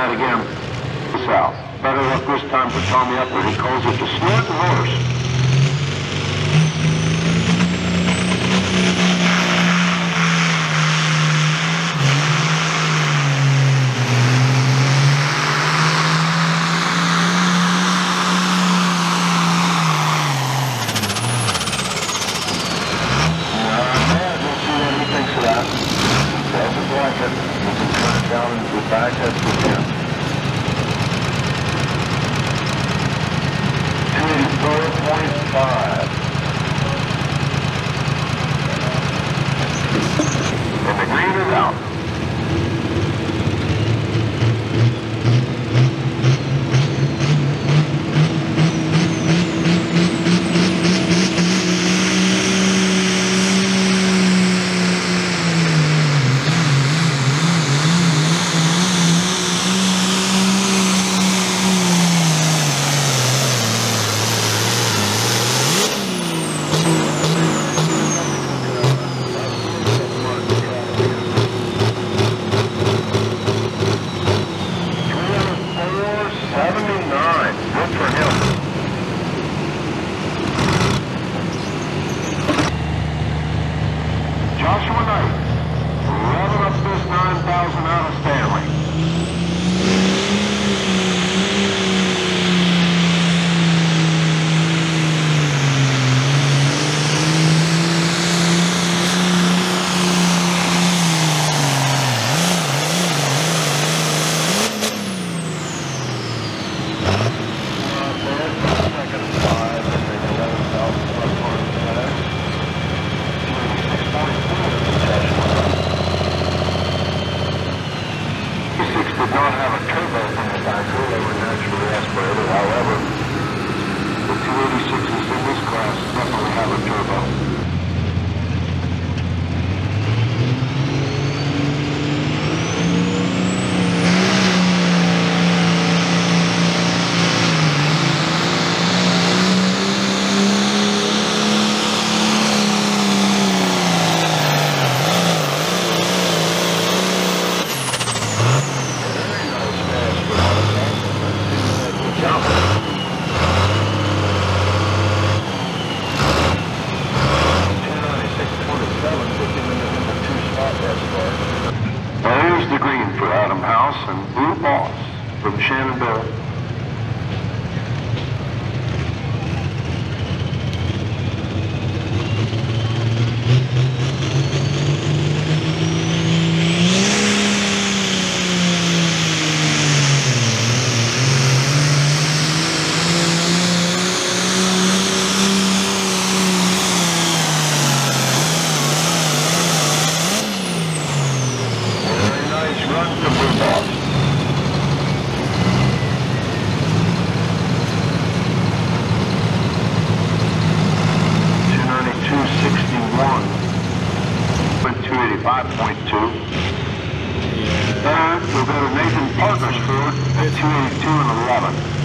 that again. South. Better luck this time for Tommy Upward. He calls it the Snort Horse. Down into the back, that's the end. 284.5. And the green is out. There's the green for Adam House and Blue Boss from Shenandoah. Went 285.2. Third, we'll go to Nathan Parkersford at 282 and 11.